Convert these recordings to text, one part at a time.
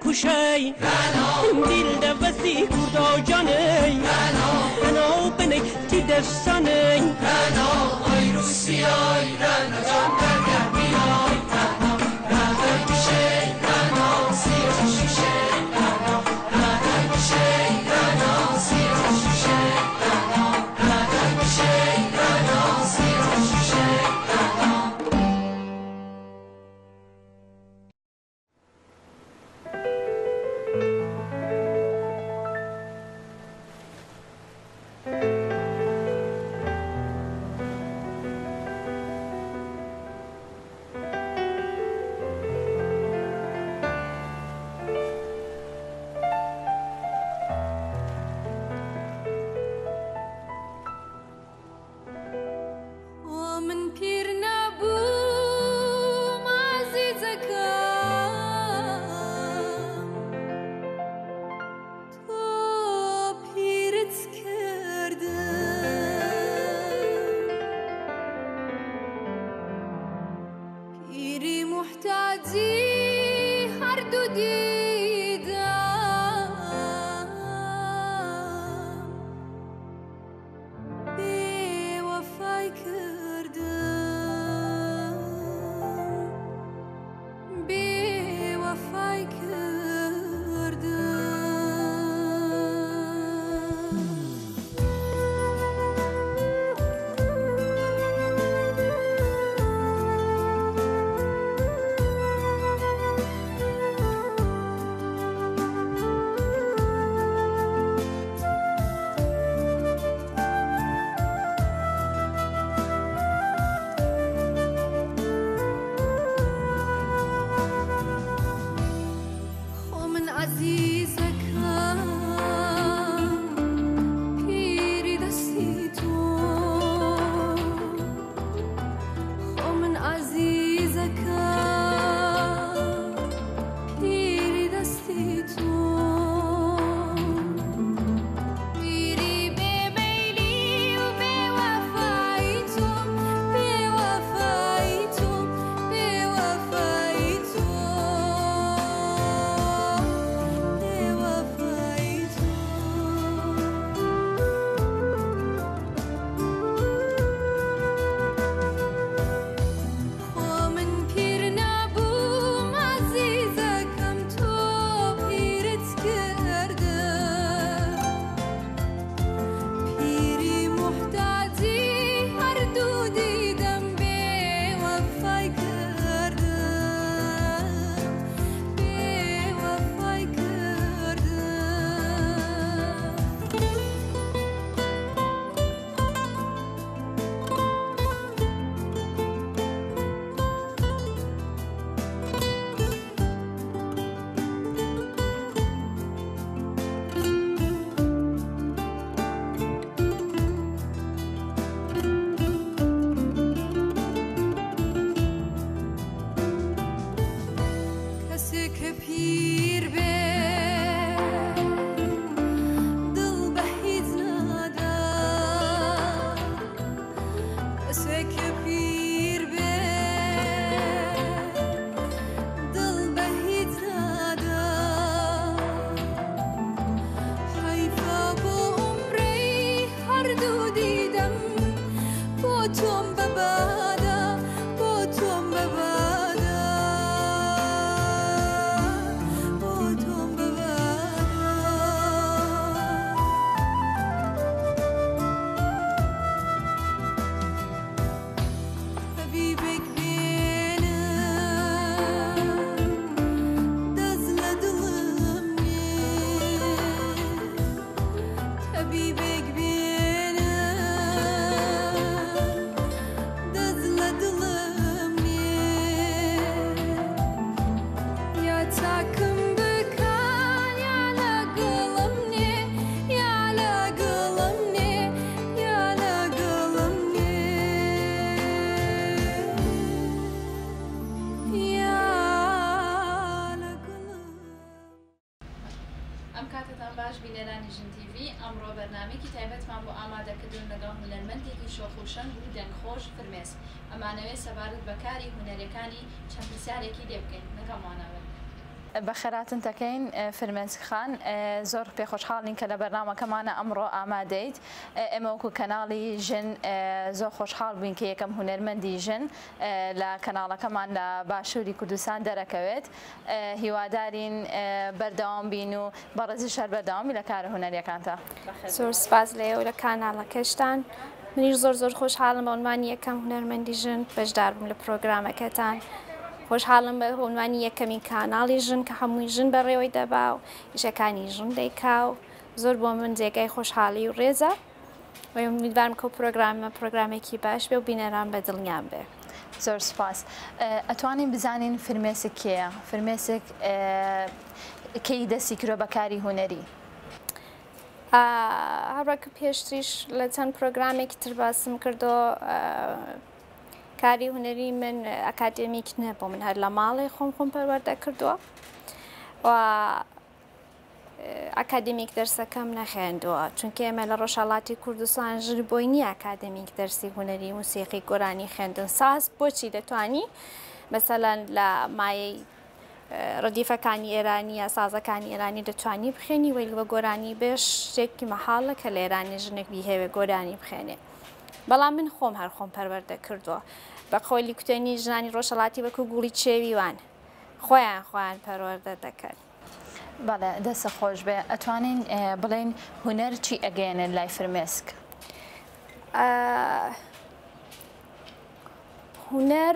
خوشی دل دبستی کردا جانی انا بنی تی دفسانی آی روسیای جان برگر بیای رادای بشه سیر شیشه رادای بشه سیر شیشه رادای بشه سیر شیشه بینەرانی ژن TV ئەمڕۆ بەرنامەیەکی تایبەتمان بۆ ئامادەکردن لەگەڵ هونەرمەندێکی شۆخوشەنگ و دەنگخۆش فرمێس ئەمانەوێت سەبارەت بە کاری هونەرەکانی چەند پرسیارێکی لێ بکەین لەگەڵمانەوە. بەخێراتن تەکەین فرمێسک خان زۆر پێخۆشحاڵین کە لە بەرنامەکەمانە ئەمڕۆ ئامادەیت ئێمە وەکو کەناڵی ژن زۆر خۆشحاڵ بووین کە یەکەم هونەرمەندی ژن لە کەناڵەکەمان لە باشووری کوردستان دەرەکەوێت هیوادارین بەردەوام بین و بەڕێزی شەر بەردەوامی لە کارە هونەریەکانتە. زۆر سپاس لێو لە کاناڵەکەشتان منیش زۆر خۆشحاڵم بە عنوانی یەکەم هونەرمەندی ژن بەشدار بووم لە پرۆگرامەکەتان. خۆشحاڵم بە عنوانی یەکەمین کاناڵی ژن کە هەمووی ژن بەڕێوەی دەبا و ئیشەکانی ژن دەیکا و زۆر بۆ من جێگای خۆشحاڵی و ڕێزە و میدوارم کە پرۆگرامێکی باش بێ و بینەران بە دڵنیان بێ. زۆر سپاس. ئەتوانین بزانین فرمێسک کێیە؟ فرمێسک کەی دەستی کرۆ بەکاری هونەری؟ هەڕێکە پێشتریش لە چەند پرۆگرامێکی تر باسم کردو کاری هونەری من ئەکادێمیک نەبوو من هەر لە ماڵی خۆم پەروەردە کردووە و ئەکادێمیک دەرسەکەم نەخێندووە چونکە ئێمە لە ڕۆژهەڵاتی کوردستان ژن بۆی نییە ئەکادێمیک دەرسی هونەری موسیقی گۆرانی خوێندن ساز بۆچی دەتوانی مەسەلەن لە مایەی ڕدیفەکانی ئێرانی یا سازەکانی ئێرانی دەتوانی بخێنی وەی بە گۆرانی بێش شتێکی مەحاڵە کە لە ئێرانی ژنێک بیهێوێ گۆرانی بخێنێ. بەڵام من خۆم پەروەردە کردووە بە خۆی کوتێنی ژنانی ڕۆژهەڵاتی وەکو گوڵی چێویوان خۆیان پەروەردە دەکەن. بەڵێ دەستە خۆش بێ. ئەتوانین بڵێن هونەر چی ئەگەێنن لای فرمێسک؟ هونەر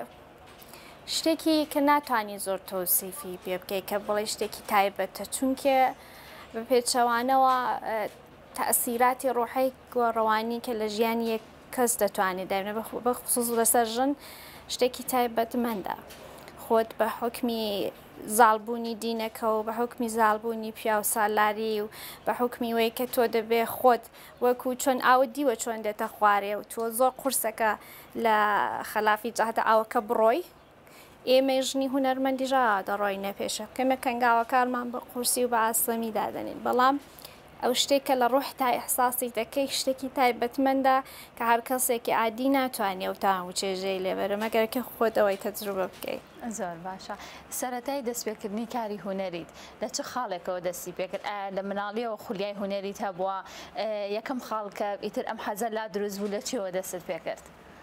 شتێکی کە ناتوانانی زۆر تۆسیفی پێ بکەیت کە بڵێ شتێکی تایبەتە چونکە بە پێچەوانەوە تەئسیراتی ڕۆحی گۆڕەوانی کە لە ژیانی یەک کەس دەتوانێت دابنێت بەخصوص لەسەر ژن شتێکی تایبەتمەندە خۆت بە حکمی زاڵبوونی دینەکە و بە حکمی زاڵبوونی پیا و سالاری و بە حکمی وەی کە تۆ دەبێ خۆت وەکو چۆن ئاوت دیوە چۆن دێتە خوارێ و تۆ زۆر قورسەکە لە خەلافی جاهتە ئاوەکە بڕۆی ئێمە ژنی هونەرمەندیژا دەڕۆی نەپێشە کەمە کەنگاوەکارمان بە قورسی و بە ئاسەمی دادەنین بەڵام ئەو شتێکە لە ڕۆح تا ئەحساسی دەکەی شتێکی تایبەتمەندە کە هەر کەسێکی عادی ناتوانێت و تاوان و چێژەی لێبەرە مەگەرکە خۆتەوەی تەجروبە بکەیت. زۆر باشە. سەرەتای دەستپێکردنی کاری هونەریت لە چه خاڵێکەوە دەستی پێکرد؟ لە مناڵیەوە خولیای هونەریت هەبووە یەکەم خاڵکە ئیتر ئەم حەزە لا دروست بوو لە چێوە دەستت پێکرد؟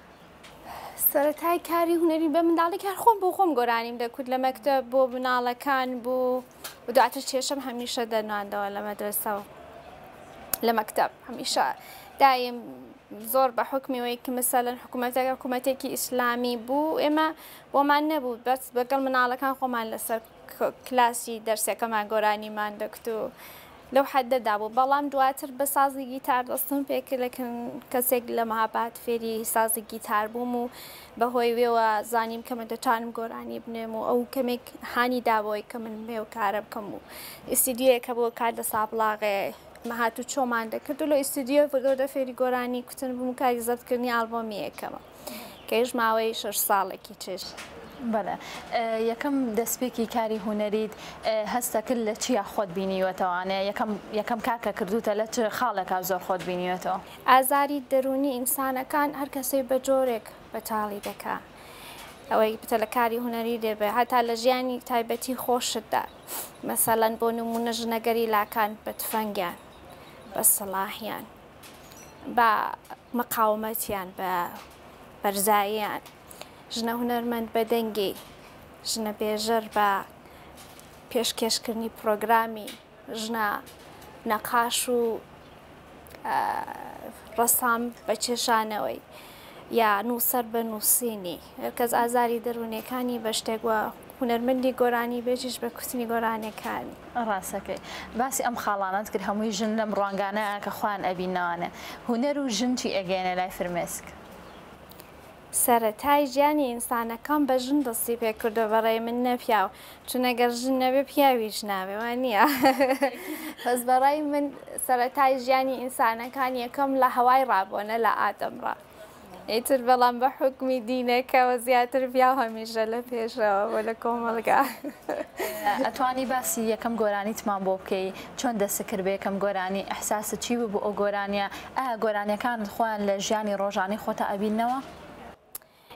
سەرەتای کاری هونەری بە منداڵی کار خۆم بۆ خۆم گۆرانیم دەکوت لە مەکتەب بۆ مناڵەکان بوو و دواتر چێشم هەمیشە دەرناندەوە لە مەدرسە و لە مەکتەب هەمیشە دایم زۆر بە حکمیەوەی کە مەسەلەن حکوومەتێکی ئیسلامی بوو ئێمە بۆمان نەبوو بەس بەگەڵ مناڵەکان خۆمان لەسەر کلاسی دەرسەکەمان گۆرانیمان دەکت و لەو حەدەدا بوو بەڵام دواتر بە سازی گیتار دەستم پێکرد لەکن کەسێک لە مەهاباد فێری سازی گیتار بووم و بەهۆی وێوە زانیم کە من دەتوانم گۆرانی بنێم و ئەو کەمێک هانی دابەوەی کە من بێ و کارە بکەم و ئیسیدیۆیەکە بۆ کار لە سابڵاغێ مەهات و چۆمان دەکرد و لە ئیسیدیۆ گەورە فێری گۆرانی کوتن بووم کاری زەبکردنی ئالبۆمی یەکەمە کەش ماوەی 6 ساڵێکی چێژ. بەڵێ یەکەم دەستپێکی کاری هونەریت هەستەکرد لە چیا خۆت بینیوەتەوانێ یەکەم کاکە کردوتە لە چ خاڵێکا زۆر خۆت بینیوەتەوە؟ ئازاری دەرونی ئینسانەکان هەر کەسەی بە جۆرێک بەتاڵی دەکا ئەوەی بتە لە کاری هونەری دەبێ هەتا لە ژیانی تایبەتی خۆشتدا مەسەلەن بۆ نمونە ژنەگەری لاکان بە تفەنگیان بە سەلاحیان بە مەقاومەتیان بە بەرزاییان ژنە هونەرمەند بە دەنگی ژنە بێژەر بە پێشکەشکردنی پرۆگرامی ژنە نەقاش و ڕەسام بە چێشانەوەی یا نووسەر بە نووسینی هەرکەس ئازاری دەرونیەکانی بە شتێک وە هونەرمەندی گۆرانی بێژیش بە کوتنی گۆرانەکانی. ڕاستەکەی باسی ئەم خاڵانت کرد هەمووی ژن لەم ڕوانگانەیە کە خوان ئەبینەوانە هونەر و ژن چی ئەگەێنە لای فرمێسک؟ سەرەتای ژیانی ئینسانەکان بە ژن دەستی پێکردو بەڕێ من نەپیاو چونەگەر ژن نەبێ پیاویش نابێ وان نییە بەس بەڕای من سەرەتای ژیانی ئینسانەکان یەکەم لە هەوای ڕابۆنە لە ئادەمڕا ئیتر بەڵام بە حکمی دینەکەەوە زیاتر پیا هەمیشە لە پێشەوە بۆ لە کۆمەڵگا. ئەتوانی باسی یەکەم گۆرانیتمان بۆ بکەی چۆن دەستکرد بە یەکەم گۆرانی ئەحساسە چی بوو بۆ ئەو گۆرانیە ئایا گۆرانیەکانت خۆیان لە ژیانی ڕۆژانەی خۆتە ئەبینەوە؟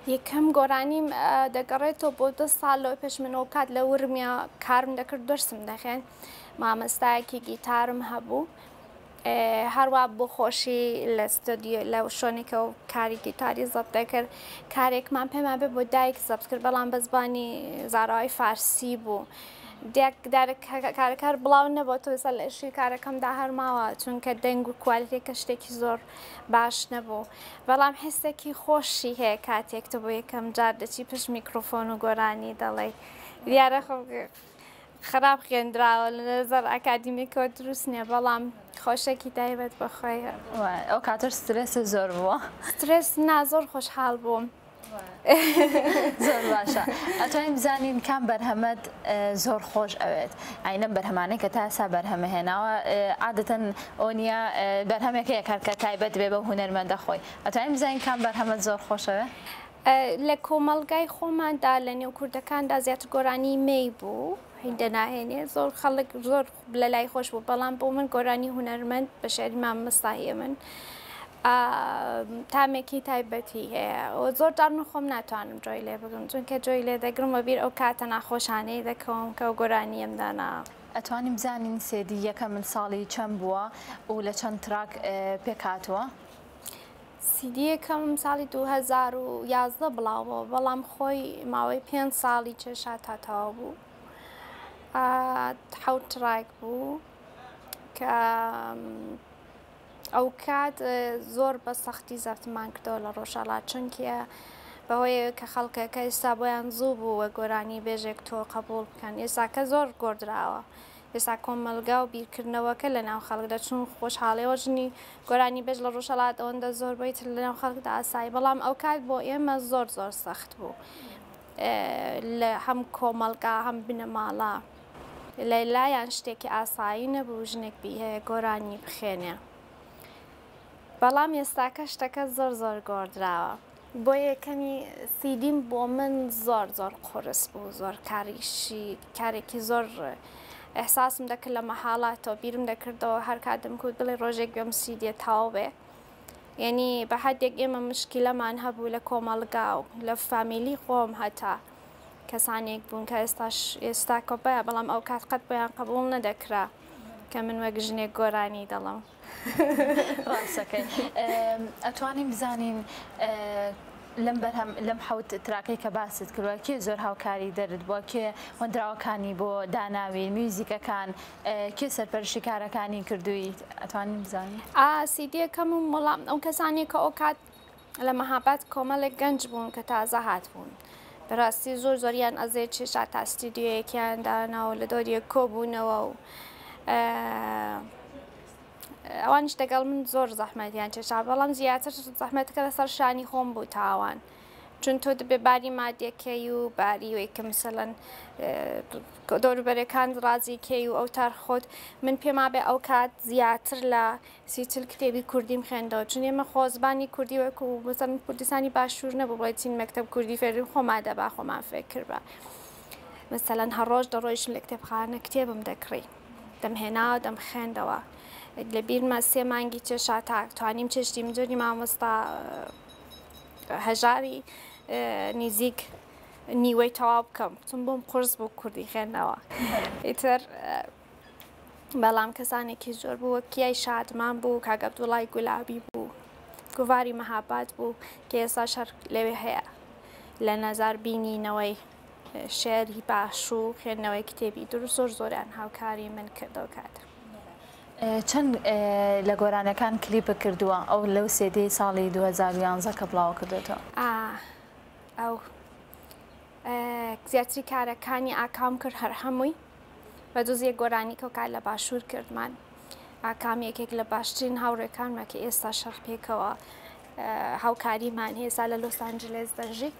یەکەم گۆرانیم دەگەڕێتەوە بۆ 2 ساڵ لەوەی پێش منەوە کات لە ورمیا کارم دەکرد دەرسم دەخێن مامەستایەکی گیتارم هەبوو هەروە بۆ خۆشی لە ستۆدیۆ لە شوێنێکە و کاری گیتاری زەبط دەکرد کارێکمان پێمان بێ بۆ دایک زەبط کرد بەڵام بە زبانی زاراوی فارسی بوو کارەکار بڵاو نەبوو تۆسە لە ئەشی کارەکەمدا هەرماوە چونکە دەنگ و کوالیتێکە شتێکی زۆر باش نەبوو بەڵام حسێکی خۆشی هەیە کاتێک تۆ بۆ یەکەم جار دەچی پشت میکرۆفۆن و گۆرانی دەڵێ دیارە خراپ خوێندراوە لە نەزەر ئەکادیمیکەوە دروست نییە بەڵام خۆشێکی تایبەت بەخۆی ئەو کاتر سترێسە زۆر بووە سترێس نا زۆر خۆشحاڵ بووم زۆر باشە ئەتوانین بزانین کام بەرهەمەت زۆر خۆش ئەوێت ئاینەم بەرهەمانەی کە تا ئێستا بەرهەمە هێناوە عادەتەن ئەو نیە بەرهەمێکەیە کارکە تایبەت بێ بە هونەرمەندە خۆی ئەتوانین بزانین کام بەرهەمەت زۆر خۆشەوێ لە کۆمەڵگای خۆماندا لە نێو کوردەکاندا زیاتر گۆرانی مەی بوو هیندە ناهێنێ زۆر خەڵک زۆر لە لای خۆش بوو بەڵام بۆ من گۆرانی هونەرمەند بە شێری مامۆستاییە من تامێکی تایبەتی هەیە زۆر جار من خۆم ناتوانم جۆی لێ بگرم چونکە جۆی لێ دەگرم وەبیر ئەو کاتە ناخۆشانەی دەکەم کە و گۆرانیەمدانا ئەتوانین بزانین سێدی یەکە من ساڵی چەند بووە و لە چەند تراک پێکاتوە سیدیەکەم ساڵی 2011 بڵاوەوە بەڵام خۆی ماوەی 5 ساڵی چێشات هاتەوە بوو حەوت تراک بوو کە ئەو کات زۆر بە سەختی زەفتمان کردەوە لە ڕۆژهەڵات چونکە بەهۆی کە خەڵکەکە ئێستا بۆیان زوو بوو وە گۆرانی بێژێک تۆ قبول بکەن ئێستاکە زۆر گۆدراوە ئێستا کۆمەلگا و بیرکردنەوەکە لە ناو خەڵکدا چون خۆشحاڵیەوە ژنی گۆرانی بێژ لە ڕۆژهەڵات ئەوەندە زۆر بۆیت لە ناو خەڵکدا ئاسایی بەڵام ئەو کات بۆ ئێمە زۆر زۆر سەخت بوو لە هەم کۆمەلگا هەم بنەماڵە لە لایەن شتێکی ئاسایی نەبوو ژنێک هەیە گۆرانی بخێنێ بەڵام ئێستاکە شتەکە زۆر زۆر گۆدراوە بۆ یەکەمی سیدیم بۆ من زۆر زۆر قورس بوو زۆر کارێکی زۆر ئەحساسم دەکرد لە مەحاڵاتەوە بیرم دەکردەوە هەر کاتم کوت بڵێ ڕۆژێک گەم سیدیە تاو بێ یعنی بە حدێک ئێمە مشکلەمان هەبوو لە کۆمەڵگا و لە فامیلی خۆم هەتا کەسانێک بوون کە ئێستا کۆپەیە بەڵام ئەو کات قەت بۆیان قبول نەدەکرا کە من وەک ژنێک گۆرانی دەڵم ڕاستەکەی ئەتوانین بزانین لەم حەوت تراکەی کە باست کردووە کێ زۆر هاوکاری دەرت بووە کێ هۆندراوەکانی بۆ داناوی میوزیکەکان کێ سەرپەرشی کارەکانی کردووی ئەتوانین بزانین سیدیەکەم و وەڵام ئەو کەسانی کە ئەو کات لە مەهاباد کۆمەڵێک گەنج بوون کە تازە هات بوون بەڕاستی زۆر زۆریان ئەزێ چێشا تا ستیدیۆیەکیان داناوە لە دۆریە کۆبوونەوە و ئەوانش دەگەڵ من زۆر زەحمەتیان چێشا بەڵام زیاتر زەحمەتەکە لەسەر شانی خۆم بوو تاوان چون تۆ دەبێ باری مادیەکەی و باری وەی کە مثلەن دەوروبەرەکان ڕازیکەی و ئەو تارخۆت من پێما بێ ئەو کات زیاتر لە 30 کتێبی کوردیم خوێندەوە چون ئێمە خۆزبانی کوردی وەکو مثلەن کوردستانی باشوور نەبوو بڵێتین مەکتەب کوردی فێرین خۆمان دەبا خۆمان فێر بە مثلەن هەڕۆژ دەڕۆیشم لە کتێبخانە کتێبم دەکڕی دەمهێناوە دەمخێندەوە لە بیرمە 3 مانگی چێشا تا توانیم چێشتی مجۆری مامۆستا هەژاری نزیک نیوەی تەواو بکەم چون بۆم قورس بوو کوردی خوێندنەوە ئیتر بەڵام کەسانێکی زۆر بوو وەکیای شادمان بوو کاک عەبدوڵای گولابی بوو گوڤاری مەهاباد بوو کە ئێستا شەر لەوێ هەیە لە نەزار بینینەوەی شێری باش و خوێندنەوەی کتێبی دروست زۆر زۆریان هاوکاری من کردەوە کاتە چەند لە گۆرانەکان کلیپە کردووە ئەو لەو سێدەی ساڵی 2011 کە بڵاو کردێتەوە ئەو زیاتری کارەکانی ئاکام کرد هەر هەمووی بە جۆزیە گۆرانی کۆکار لە باشوور کردمان ئاکام یەکێک لە باشترین هاوڕێکانمە کە ئێستا شەڕ پێکەوە هاوکاریمان هێستا لە لۆس ئانجلس دەژی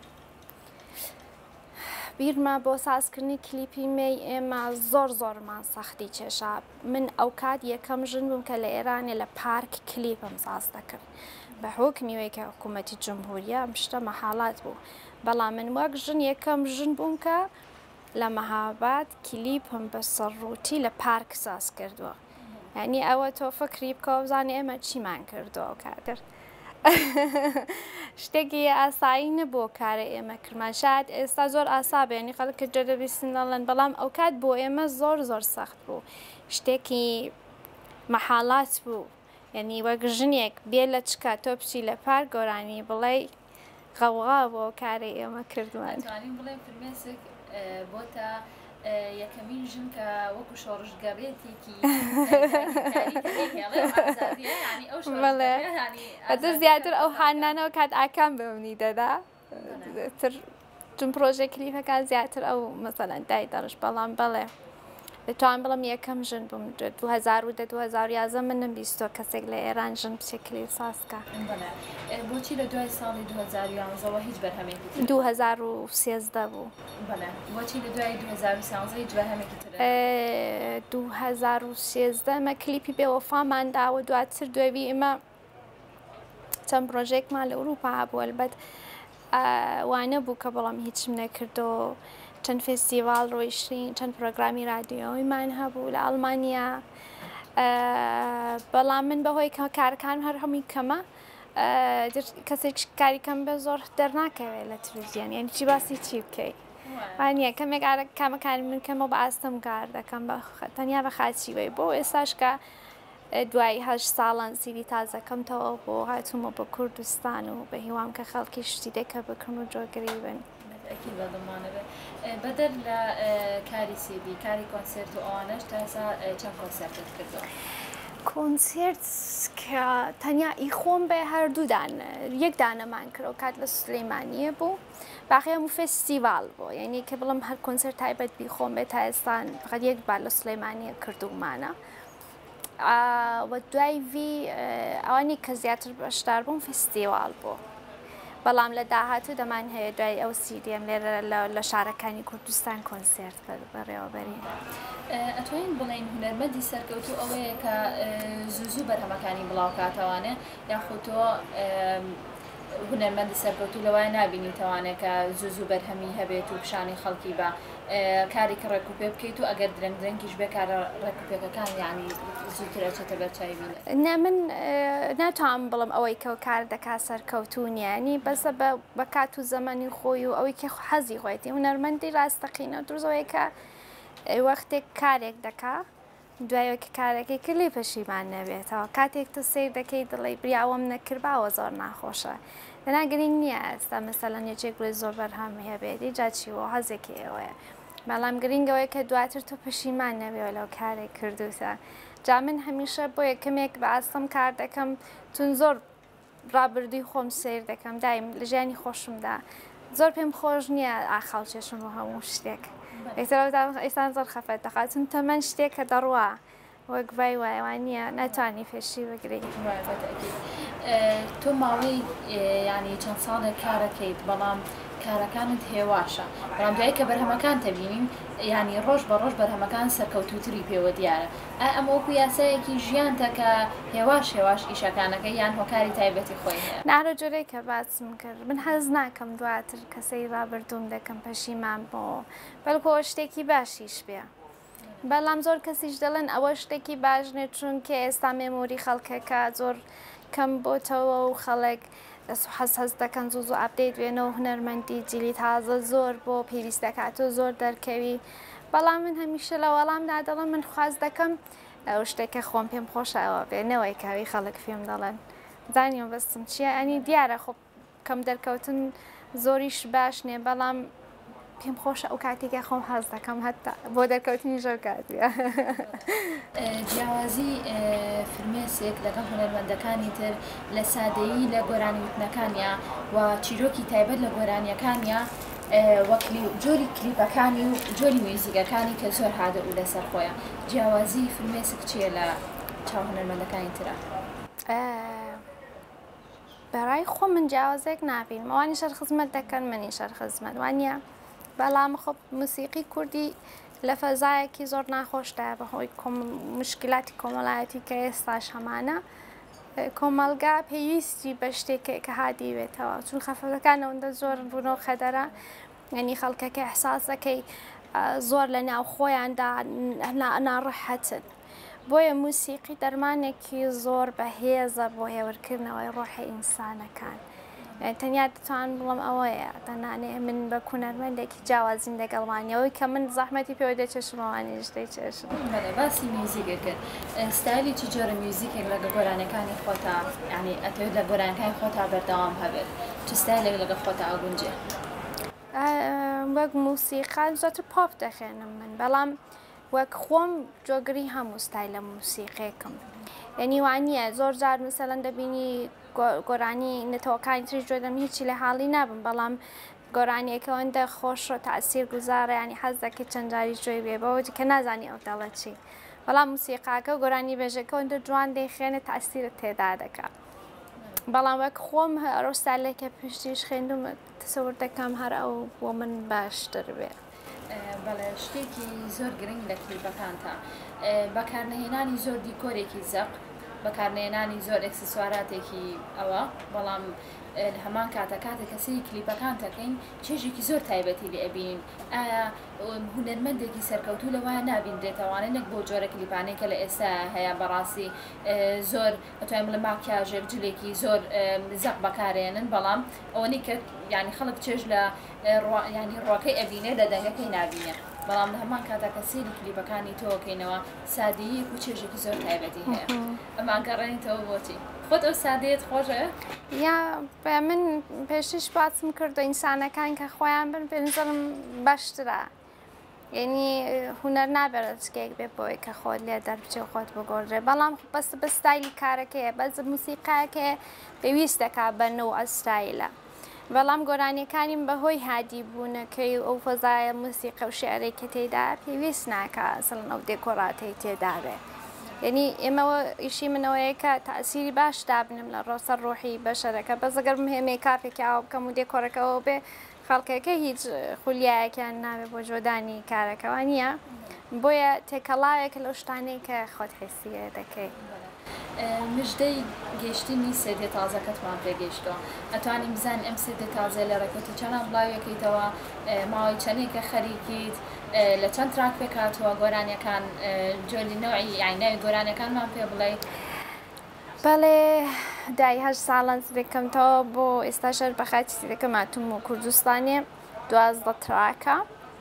بیرمە بۆ سازکردنی کلیپی مەی ئێمە زۆرمان سەختی کێشا من ئەو کات یەکەم ژن بووم کە لە ئێرانێ لە پارک کلیپم ساز دەکرد بە حکمیوەی کە حکوومەتی جمهوریە ئەم شتە مەحاڵات بوو بەڵام من وەک ژن یەکەم ژن بووم کە لە مەهاباد کلیپم بە سەرڕووتی لە پارک ساز کردووە یعنی ئەوە تۆ فکری بکەوە بزانێ ئێمە چیمان کردووە کاتر شتێکی ئاسایی نەبوو کارە ئێمە کردمان شاید ئێستا زۆر ئاسابێنی خەڵک کە جەرەبیستن دەڵێن بەڵام ئەو کات بۆ ئێمە زۆر زۆر سەخت بوو شتێکی مەحاڵات بوو یعنی وەک ژنێک بێ لە چکە تۆ بچی لە پار گۆرانی بڵێ غەوغا بۆ کارە ئێمە کردوان بڵێ فرمێسک بۆتە یەکەمین ژن کە وەکو شۆڕژگەڕێتێکی بەدە زیاتر ئەو هانانەوە کات ئاکام بەمنی دەدا تر چون پرۆژێ کلیپەکان زیاتر ئەو مەسەلەن دای دەڕش بەڵام بەڵێ دەتوان بڵم یەکەم ژن بووم 2011 من نەبیستۆ کەسێک لە ئێران ژن بچێکلی ساسکە بۆچی لە دوای ساڵی 2011ەوە هیچ بەرهەمێکی 2013 بوو بۆچی لە دوای 2013 هیچ بەرهەمێکی تر 2013 مە کلیپی بێوەفامان داوە دواتر دوێوی ئێمە چەند پرۆژێکمان لە ئەوروپا هەبووە البەت وانە بوو کە بەڵام هیچم نەکردو چەند فێستیڤال ڕۆیشتین چەند پرۆگرامی رادیۆیمان هەبوو لە ئەڵمانیا بەڵام من بەهۆی کارەکان هەر هەمووی کەمە کەسێک کاری کەم بە زۆر دەرناکەوێت لە تەلەڤیزیۆن یعنی چی باسی چی بکەیت وانە کەمێک کامەکانی من کەمە بە ئاستەم کار دەکەم تەنیا بە خاچیوەی بۆ ئێستاش کە دوای 8 ساڵان سیری تازەکەمتەوە بۆ هاتوومە بە کوردستان و بە هیوام کە خەڵکی شتی دەکە بکەم و جۆگەری بن بەدەر لە کاری سیدی کاری کۆنسرت و ئەوانەش تا ئێستا چەند کۆنسرتت کردووە کۆنسرت کە تەنیا ئیخۆم بێ هەردوودان یەک دانەمان کرد کات لە سلەیمانیە بوو باقی هەموو فێستیڤال بوو یعنی کە بڵم هەر کۆنسرت تایبەت بیخۆم بێت تا ئێستان فقط یەک بار لە سلەیمانیە کردومانە وە دوای وی ئەوانی کە زیاتر بەشدار بووم فێستیڤال بوو بەڵام لە داهاتوو دەمان هەیە دوای ئەو سیدیم لێرە لە شارەکانی کوردستان کۆنسرت بەڕێوەبەری ئەتوانین بڵین هونەرمەندی سەرکەوتوو ئەوەیە کە زوو بەرهەمەکانی بڵاو کاتەوانێ یاخود تۆ هونەرمەندی سەرکەوتوو لەوای نابینیتەوانێت کە زوو بەرهەمی هەبێت و پیشانی خەڵکی بە کارێکی ڕێکوپێ بکەیت و ئەگەر درەنگیش بێ کارە ڕێکوپێکەکان یعنی زووتر ئەچێتە بەرچاوی نه من ناتوانم بڵم ئەوەی کە کار دەکا سەرکەوتوونیانی بەسە بە کات و زەمانی خۆی و ئەوەی کە حەزی خۆیەتی هونەرمەندی ڕاستەقینە درۆزەوەی کە وەختێک کارێک دەکا دوایەوە کە کارەکەی کلی پەشیمان نەبێتەوە کاتێک تە سیر دەکەی دڵی بریاوەم نەکردباوە زۆر ناخۆشە لەنا گرنگ نییە ئێستا مەسەلەن یەکێک بڵێ زۆر بەرهەمی هەبێتی جاچیوە حەزێکی ئێوەیە بەڵام گرنگەوەی کە دواتر تۆ پەشیمان نەبێەوە لەو کارێک کردوتە جا من هەمیشە بۆ یەکەمێک بە ئاستەم کار دەکەم چون زۆر ڕابردووی خۆم سیر دەکەم دایم لە ژیانی خۆشمدا زۆر پێم خۆش نییە ئاخاڵ چێشم بۆ هەموو شتێک ئێستان زۆر خەفەت دەخاتون تەمەەن شتێک کە دەڕوە وەک ڤای وایوان نییە ناتوانانی فێشی بگری تۆ ماوەی ینی چەند ساڵێک کارەکەیت بەڵام کارەکانت هێواشە بەڵام دوای کە بەرهەمەکان تەبینین ینی ڕۆژ بە ڕۆژ بەرهەمەکان سەرکەوتوتری پێوە دیارە ئەمە وەکو یاسایەکی ژیانتە کە هێواش ئیشەکانەکە یان هۆکاری تایبەتی خۆی هەیە نارە جۆرەی کە باسم کرد من حەز ناکەم دواتر کەسەی ڕابردوم دەکەم پەشیمان بۆ بەڵکۆ شتێکی باشیش بێ بەڵام زۆر کەسیش دەڵێن ئەوە شتێکی باشنێت چونکە ئێستا مێمۆری خەڵکەکە زۆر کەم بۆتەوە و خەڵک حەز دەکەن زوو ئاپدەیت وێنەوە هونەرمەندی جیلی تازە زۆر بۆ پێویست دەکاتۆ زۆر دەرکەوی بەڵام من هەمیشە لە وەڵامدا دەڵم من خواز دەکەم ئەو شتێکە خۆم پێم خۆشەوە بێنەوەی کاوی خەڵک فێم دەڵێن زانیوە بەستم چییە ئەنی دیارە خۆ کەم دەرکەوتن زۆریش باش نییە بەڵام پێم خۆشە ئەو کاتێکە خۆم حەز دەکەم هەتا بۆ دەرکەوتنی ژەو کاتیە جیاوازی فرمێسێک لەگەڵ هونەرمەندەکانی تر لە سادەیی لە گۆرانی وتنەکانیە و چیرۆکی تایبەت لە گۆرانیەکانیە وەکلی جۆری کلیپەکانی و جۆری میوزیکەکانی کە زۆر هادە و لەسەر خۆیە جیاوازی فرمێسک چییە لە چاو هونەرمەندەکانی ترە بەڕای خۆ من جیاوازێک نابین ئەوانی شەرخزمەت دەکەن منی شەرخزمەت وانە بەڵام خۆ موسیقی کوردی لە فەزایەکی زۆر ناخۆشدا بەهۆی مشکلاتی کۆمەڵایەتی کە ئێستاش هەمانە کۆمەلگا پێویستی بە شتێک کە هادی بێتەوە چون خەفەتەکان ئەوەندە زۆر بوونەوە خەدەرە یعنی خەڵکەکە ئەحساسەکەی زۆر لە ناو خۆیاندا ناڕەحەتن بۆیە موسیقی دەرمانێکی زۆر بەهێزە بۆ هێورکردنەوەی ڕۆحی ئینسانەکان. تەنیا دەتوان بڵم ئەوەیە تەنانێ من بە کوونەرمەندێکی جیاوازین لەگەڵوانیەوەی کە من زەحمەتی پێوە دەچێشمەوانی شتەی چێشم. باسی میوزیکە کرد ستایلی چی جۆرە میوزیکێک لەگە گۆرانەکانی خۆتا ینی ئەتەوێت لە گۆرانەکانی خۆتا بەردەوام هەبێت چ ستایلێک لەگە خۆتا ئەگونجێ؟ وەک موسیقا زۆرتر پۆپ دەخێنم من بەڵام وەک خۆم جۆگری هەموو ستایل لە موسیقێکم. یعنی وانە زۆر جار مثلەن دەبینی گۆرانی نەتەوەکانی تری جۆدەم هیچی لە حاڵی نابم بەڵام گۆرانیەکەوەندە خۆش و تاثیر گوزارە ینی حەز دەکەی چەند جاری جوێ بێ بەوەی کە نازانی ئەو دەڵە چی بەڵام موسیقاکە گۆرانی بێژەکەوەندە جوان دەیخێنێت تاثیرت تێدا دەکات. بەڵام وەک خۆم ئەو ستایلێکە پشتیش خوێندوم تەسەور دەکەم هەر ئەو بۆ من باشتر بێ. بەڵێ شتێکی زۆر گرنگ لە کلیپەکانتە بەکارنەهێنانی زۆر دیکۆرێکی زەق بەکارنێنانی زۆر ئەکسسواراتێکی ئەوە بەڵام هەمان کاتە کاتێک کەسی کلیپەکان دەکەین چێژێکی زۆر تایبەتی لێ ئەبینین. ئایا هونەرمەندێکی سەرکەوتوو لەوایە نابیندرێتەوانە نەک بۆ جۆرە کلیپانەی کە لە ئێستا هەیە بەڕاستی زۆر ئەتوانم لە ماکیاژێک جلێکی زۆر زەق بەکارێنن بەڵام ئەوەی کە ینی خەڵک چێژ لە ینی ڕۆکەی ئەبینێ لە دەنگەکەی نابینێ بەڵام لە هەمان کاتە کە سێری کلیپەکانی تۆکەینەوە سادەیەک و چێژێکی زۆر تایبەتی هەیە ئەمان گەڕێنیتەوە بۆچی خۆت ئەو سادەیەت خۆشە؟ یا من پێشش باسم کردو ئینسانەکان کە خۆیان بن پێنجڵم باشترە یعنی هوەر نابێت شتێک بێ بۆی کە خۆت لێ دەربچێ خۆت بگۆڕێ بەڵام بەست بە ستایلی کارەکەیە بەس موسیقاکە پێویست دەکات بە نەوە ئەستایلە بەڵام گۆرانیەکانیم بەهۆی هادی بوونەکەی ئەو فەزایە موسیقە و شێعرێک کە تێدا پێویست ناکە ئەسڵن ئەو دێکۆڕاتی تێدا بێ. یعنی ئێمەوە ئیشی منەوەیە کە تاثیری باش دابنم لە ڕۆسەر ڕۆحی بەشەرەکە بەزەگەر هێمەی کارێکی ئاو بکەم و دێکۆڕەکەەوە بێ خەڵکەکە هیچ خولیایەکیان نابێ بۆ جۆدانی کارەکەەوە نییە بۆیە تێکەڵاوێک لەو شتانەی کە خۆت حسیە دەکەی. مژدەی گەشتنی سێدێ تازەکەتمان پێگەیشتەوە ئەتوانین بزانین ئەم سێدێ تازە لە ڕێکەوتی چەند بڵاوەکەیتەوە ماوەی چەندێکە خەریکیت لە چەند تراک پێکاتوە گۆرانیەکان جۆلی نەوعی یعنی گۆرانەکانمان پێ بڵێ. بەڵێ دای 8 ساڵان دەکەمتەوە بۆ ئێستا شەر بەخاتی دەکەم هاتووم و کوردستانێ 12 تراکە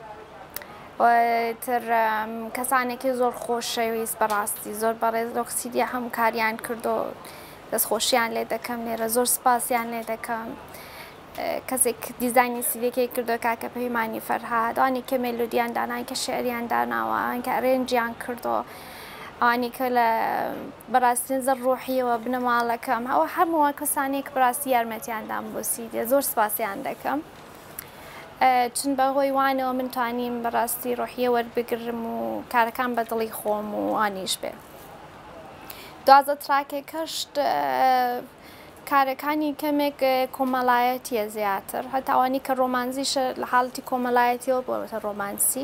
تر کەسانێکی زۆر خۆشەویست بەڕاستی زۆر بەڕێز ئۆکسیدیا هەموو کاریان کردو دەستخۆشییان لێ دەکەم لێرە زۆر سپاسیان لێ دەکەم کەسێک دیزانی سیدەکەی کردو کاکە پەیمانی فەرهاد ئەوانی کە مێلۆدیان دانان کە شێعریان داناوە ئەوان کە ئەرێنجیان کردو ئەوانی کە لە بەڕاستین زەر ڕۆحیەوە بنەماڵەکەم ئەوە هەمووە کەسانێک بەڕاستی یارمەتیاندام بۆ سیدە زۆر سپاسیان دەکەم. چون بەهۆی وانەوە من توانیم بەڕاستی ڕۆحیە وەربگرم و کارەکان بە دڵی خۆم و ئانیش بێ. 12 تراکێک کەشت کارەکانی کەمێک کۆمەڵایەتیە زیاتر هەتاوانی کە ڕۆمانزیشە لە حاڵەتی کۆمەڵایەتیەوە بۆتە ڕۆمانسی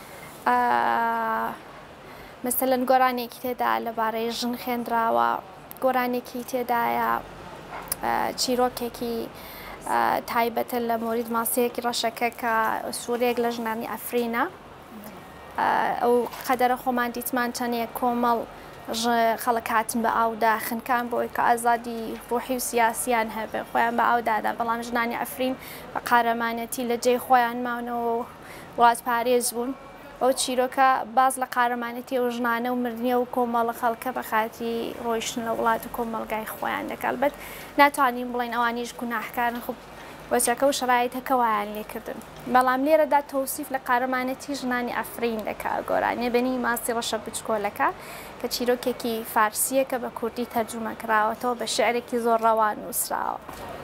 مەسەلەن گۆرانێکی تێدا لەبارەی ژن خوێندراوە گۆرانێکی تێدایە چیرۆکێکی تایبەتە لە مۆرید ماسەیەکی ڕەشەکە کە سوورێک لە ژنانی ئەفرینە ئەو قەدەرە خۆمان دیتمان چەندێک کۆمەڵ خەڵک هاتن بە ئاودا خنکان بۆی کە ئازادی ڕۆحی و سیاسیان هەبێ خۆیان بە ئاودادا بەڵام ژنانی ئەفرین بە قارەمانەتی لە جێی خۆیان ماونەوە وڵات پارێز بوون ئەو چیرۆکە باز لە قارەمانەتی ئەو ژنانە و مردنیە و کۆمەڵە خەڵکە بە خاتی ڕۆیشتن لە وڵات و کۆمەڵگای خۆیان دەکات بەت ناتوانین بڵێن ئەوانیش گوناحکارن خۆ وەچەکە و شرایطەکەوایان لێکردن بەڵام لێرەدا تەوسیف لە قارەمانەتی ژنانی ئەفرین دەکات گۆرانیە بەنی ماسی ڕەشە بچکۆلەکە کە چیرۆکێکی فارسیە کە بە کوردی تەرجمە کراوەتەوە بە شعرێکی زۆر ڕەوان نووسراوە.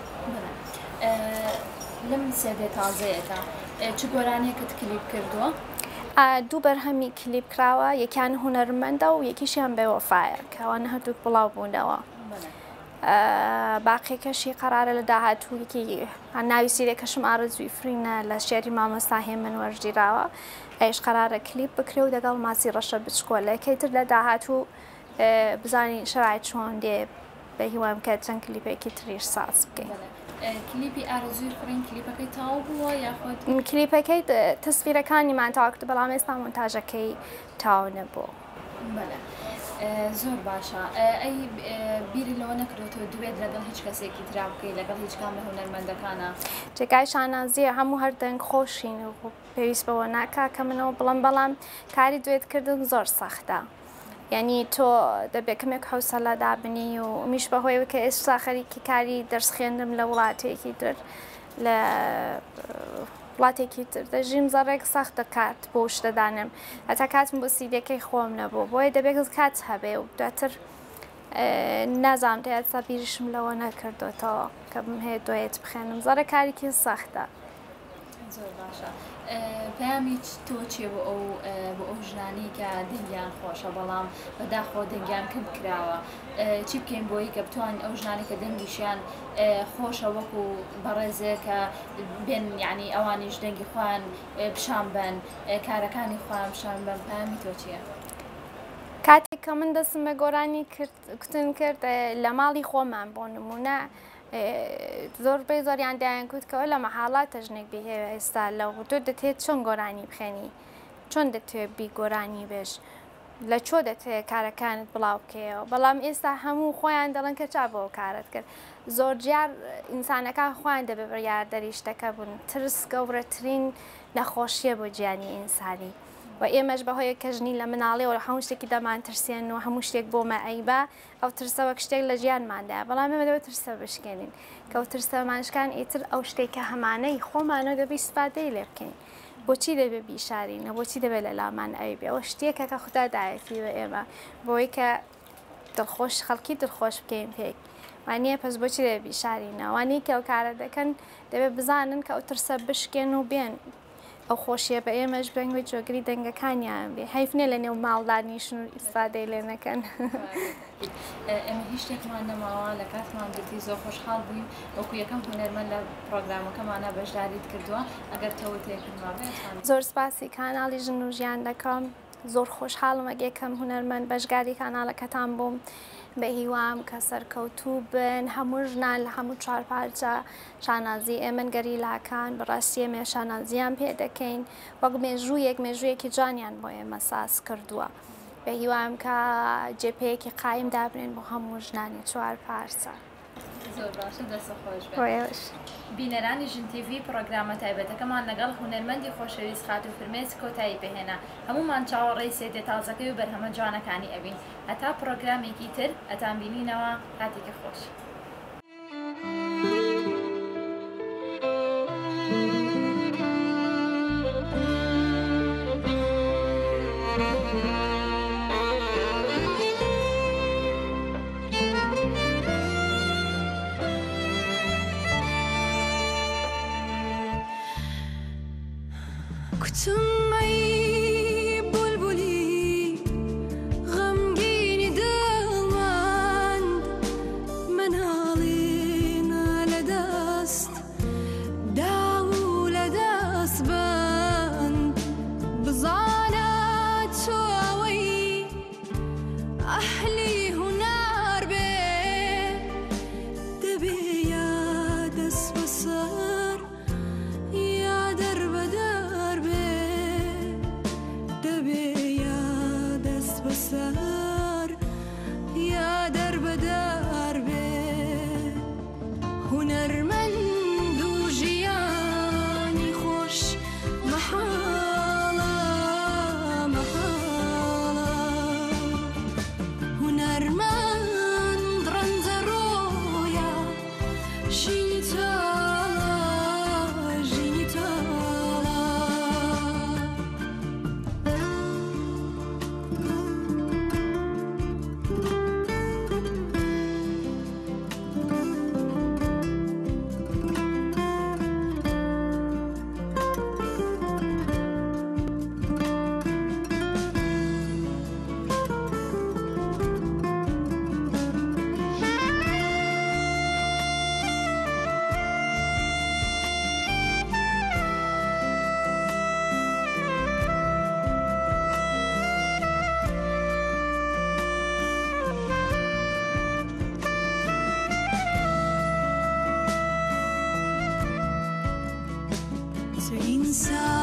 لەم سێدێ تازەیەەکە چ گۆرانێکت کلیپ کردووە؟ دوو بەرهەمی کلیپ کراوە یەکیان هونەرمەندە و یەکیشیان بێوەفایە کەوانە هەردووک بڵاو بوونەوە. باقیەکەشی قەرارە لە داهاتوویکی ناوی سیرێکەشم ئارەزووی فرینە لە شێری مامۆستا هێمن وەرجیراوە ئەیش قەرارە کلیپ بکرێ و دەگەڵ ماسی ڕەشە بچکۆلەکەی تر لە داهاتوو بزانی شرایط چۆن دێ بە هیوام کە چەند کلیپێکی تریش ساز بکەین. کلیپی ئارەزووی فرین کلیپەکەی تاو بووە یاخۆ کلیپەکەی تەسفیرەکانی مان تاوا کرد بەڵام ئێستا مۆنتاژەکەی تاو نەبوو. زۆر باشە ئەی بیری لەوە نەکرێتەوە دوێت لەگەڵ هیچ کەسێکی ترا بکەی لەگەڵ هیچ کام لە هونەرمەندەکانە جێگای شانازیە هەموو هەردەنگ خۆشین و پێویست بەوە ناکا کە منەوە بەڵام کاری دوێتکردن زۆر سەختە یعنی تۆ دەبێت کەمێک حوسەلە دابنی و میش بەهۆی کە ئێستا خەریکی کاری دەرس خوێندم لە وڵاتێکی تر لە وڵاتێکی تر دەژیم زەڕێک سەختە کات بۆ شتەدانم هەتا کاتم بۆ سیدەکەی خۆم نەبوو بۆیە دەبێت کات هەبێ و دواتر نازانم دەیات سەبیریشم لەوە نەکردوێتەوە کە هەیە دوێت بخێنم زەڕێ کارێکی سەختە زۆر باشە پەیامی تۆ چێ بۆ ئەو ژنانی کە دەنگیان خۆشە بەڵام بەداخۆ دەنگیان کەم کراوە چی بکەین بۆی کە بتوانین ئەو ژنانی کە دەنگیشیان خۆشە وەکو بەڕێزێ کە بێن یعنی ئەوانیش دەنگی خۆیان پیشان بن کارەکانی خۆیان پیشان بن پەیامی تۆ چییە؟ کاتێک کە من دەستم بە گۆرانی کوتن کرد لە ماڵی خۆمان بۆ نمونە زۆربەی زۆریان دایان کوت کەەوە لە مەحاڵاتە ژنێک بهێوە ئێستا لەو تۆ دەتێت چۆن گۆرانی بخێنی چۆن دەتوێت بی گۆرانی بێش لە چۆ دەتوێت کارەکانت بڵاو بکەیەوە بەڵام ئێستا هەموو خۆیان دەڵێن کە چا بۆ کارت کرد زۆر جار ئینسانەکان خۆیان دەبێت بڕیاردەری شتەکە بوون ترس گەورەترین نەخۆشیە بۆ گیانی ئینسانی و ئێمەش بەهۆیە کە ژنی لە مناڵێەوە لە هەموو شتێکی دەمان ترسێن و هەموو شتێک بۆمە ئەیبا ئەو ترسەوە شتێک لە ژیانماندایە بەڵام ئێمە دەوێت ترسە بشکێنین کە ئەو ترسەمانشکان ئیتر ئەو شتێکە هەمانەی خۆمانە دەبی سپادەی لێ بکەین بۆچی دەبێت بیشارینە بۆچی دەبێت لە لامان ئەویبێ ئەوە شتێکە کە خوددا دایەتی بە ئێمە بۆی کە دڵخۆش خەڵکی دڵخۆش بکەین پێک وانە پس بۆچی دەبێت بیشارینە وانەی کە ئەو کارە دەکەن دەبێت بزانن کە ئەو ترسە بشکێن و بێن ئەو خۆشیە بە ئێمەش بەنگوی جۆگری دەنگەکانیان بێ حیفنێ لە نێو ماڵدانیشن و ئیسفادەی لێ نەکەن ئەمە هیچ شتێکمان نەماوە لە کاتمان گرتی زۆر خۆشحاڵ بووین وەکو یەکەم هونەرمەند لە پرۆگرامەکەمانە بەشداریت کردووە ئەگەر تەوە تێکردوا بێت زۆر سپاسی کاناڵی ژن و ژیان دەکەم زۆر خۆشحاڵم یەکەم هونەرمەند بەشداری کاناڵەکەتان بووم بە هیوام کە سەرکەوتوو بن هەموو ژنان لە هەموو چوار پارچە شانازی ئێمە گەریلاکان بەڕاستی ئێمە شانازیان پێ دەکەین وەک مێژوویەکی جوانیان بۆ ئێمە ساز کردووە بە هیوام کە جێپەیەکی قایم دابنێن بۆ هەموو ژنانی چوار پارچە زۆر باشە دەستە خۆش بێت بینەرانی ژن تیڤ پرۆگرامە تایبەتەکەمان لەگەڵ هونەرمەندی خۆشەویست خات و فرمێسک کۆتایی پێهێنا هەمومان چاوەڕێی سێدە تازەکەی و بەرهەمە جوانەکانی ئەبین هەتا پرۆگرامێکی تر ئەتان بینینەوە کاتێکی خۆش. كتمي بلبلي غمجيني دلمان منالينا لدست داو لدست بان بزانات شوي أهلي هنار بي دبي يا دس بصر يا درب بسر يا درب دربي هنرمند و ژیانی خوش محاله هنرمند رنزرویا ژینی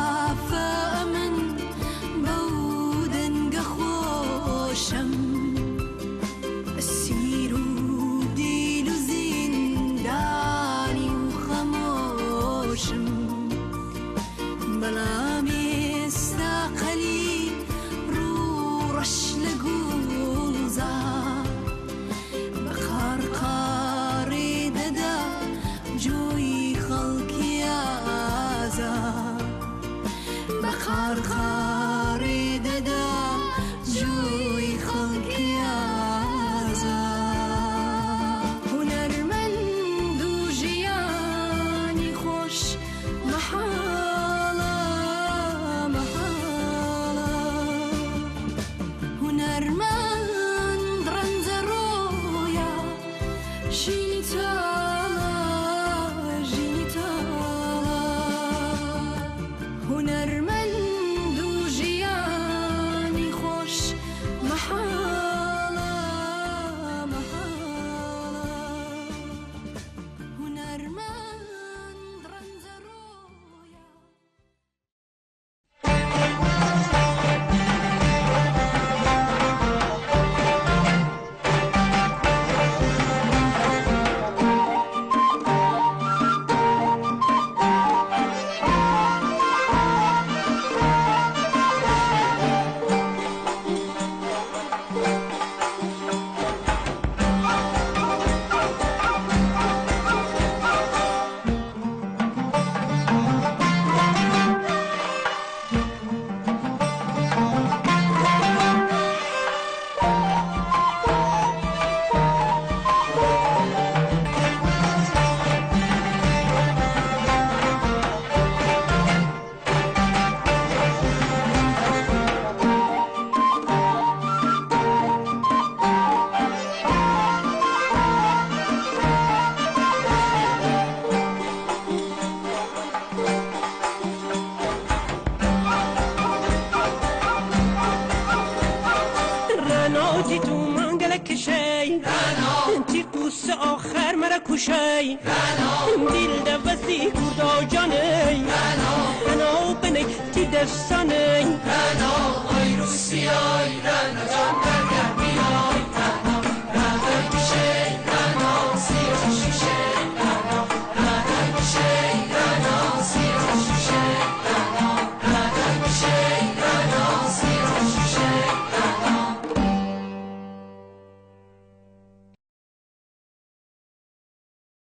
إنسافة من بودن قخوشم خارخاری ددا جوی خلقی آزا هنرمند و ژیانی خۆش محاڵە محاڵە هونەرمەند ڕەنجە ڕۆیە ژینی تاڵە ژینی تاڵە هونەرمەند و ژیانی خۆش محاڵە محاڵە هونەرمەند ڕەنجە ڕۆیە رناجی تو منگل کشی انتی قوس آخر مرا کشی دل دوستی کردا جانی انا بنی تی دستانی